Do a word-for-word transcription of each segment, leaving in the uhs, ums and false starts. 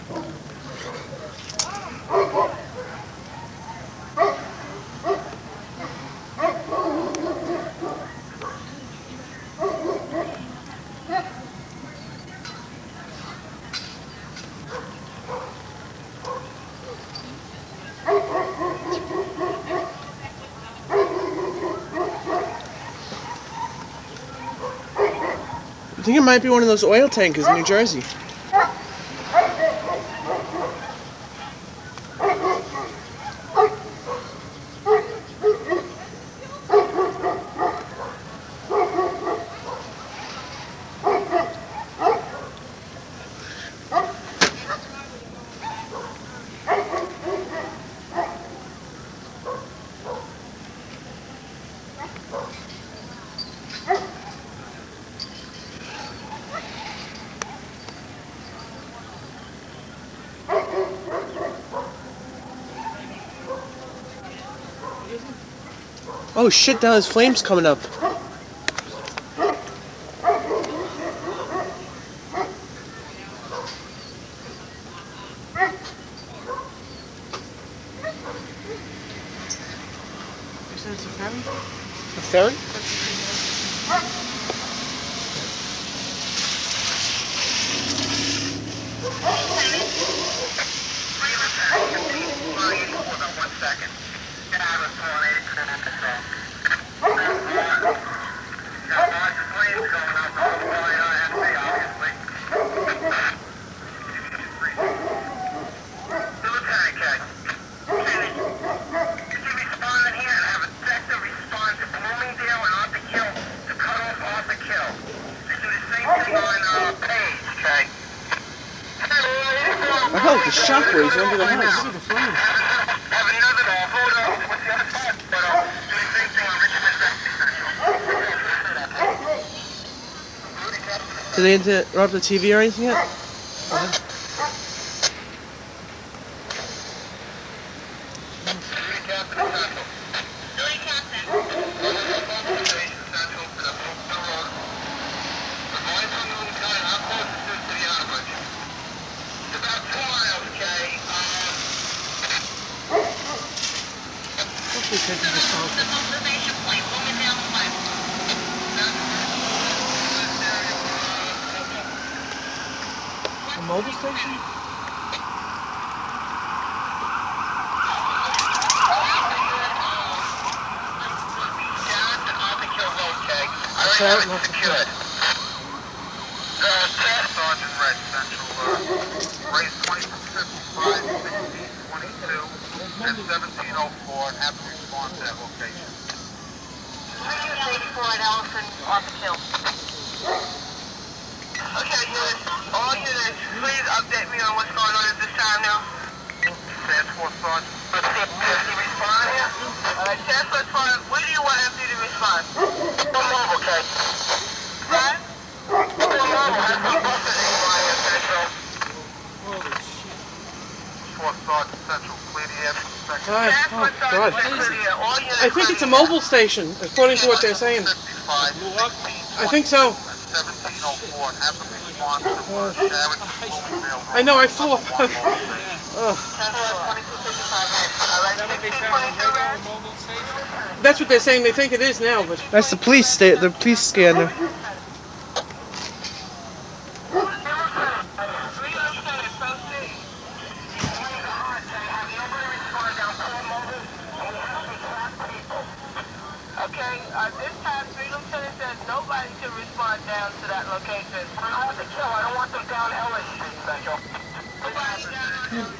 I think it might be one of those oil tankers in New Jersey. Oh shit, now there's flames coming up. You said it's a ferry? A ferry? One second. I heard the shockwaves under the house. Did they interrupt the T V or anything yet? Uh-huh. A mobile station? Alright, not secured. The task sergeant red central, uh, race twenty-two fifty-five, sixteen twenty-two, and seventeen oh four, and have to respond to that location. three eighty-four at Ellison, off the kill. Okay, units, all units, please update me on what's going on at this time now. Task Force Sergeant. Let's see if you respond here. Alright, Task Force Sergeant, where do you want M P to respond? Don't move, okay? Right? Don't move, have some buses anywhere here, Central. Holy shit. Force Sergeant Central, clear the air from section. God, Task oh Force God. Sergeant, clear the air. All units I think it's a mobile station, according to what they're saying. I think so. seventeen oh four, and have them respond to uh, Sharrett, Bloomingdale. I know, I flew up. Ugh. That's what they're saying. They think it is now, but that's the police sta the police scanner. Okay, uh, this time, three lieutenant says nobody should respond down to that location. I want the kill. I don't want them down Ellis Street, Central. Nobody down.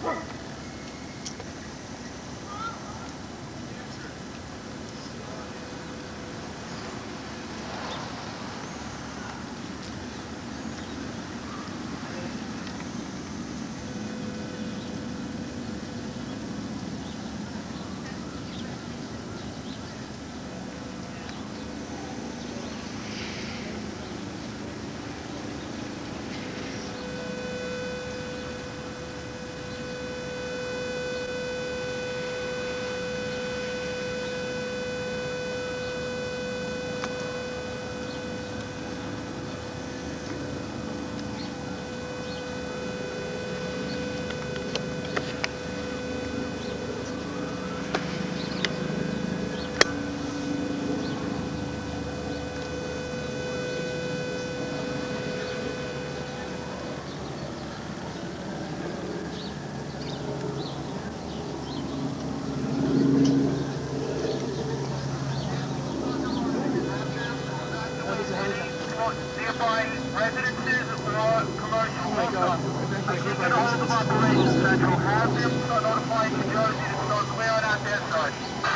Nearby residences or commercial Oh my God. workers. Nearby Assisted all of residences. Operations Central have them so notifying New Jersey to start clearing out their side.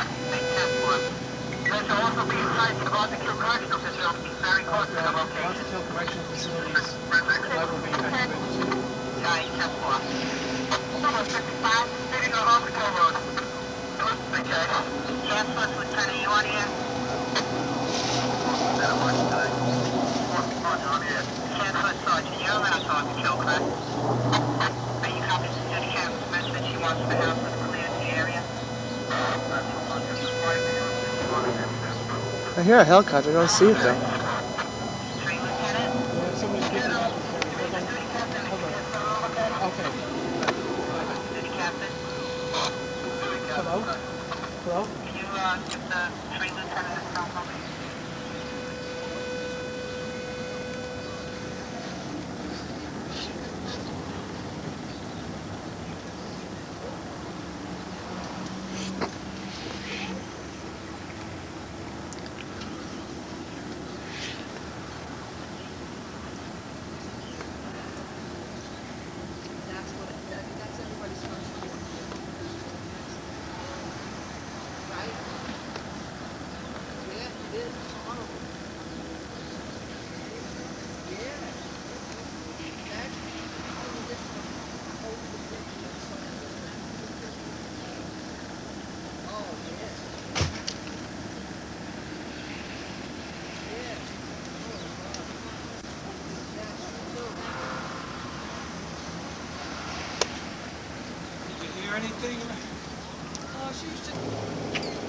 There shall also be sites about the correctional facilities very Oh close to the God. location. Lots of Hill correctional facilities that will be evacuated too. Johnny, ten four. Number fifty-five, sitting on Hospital Road. Okay. Chancellor, Lieutenant, you on here? Chancellor Sergeant, you're around talking to, correct? Are you copying the city council's message that she wants the house to clear the area? I hear a helicopter, I don't see it though. Three, Lieutenant? Yeah, somebody's picking up with Harry. Hold on. Hold on. Okay. City Captain? Hello? Hello? Can you, uh, give the three lieutenant a cell number? That's what, that, that's everybody's first one. Right? Yeah, it is. It's horrible. Yeah. That's only this one. Over the bridge, the other side of the map. Oh, yeah. Yeah. Oh, God. That's true. Did you hear anything? Oh, she was just...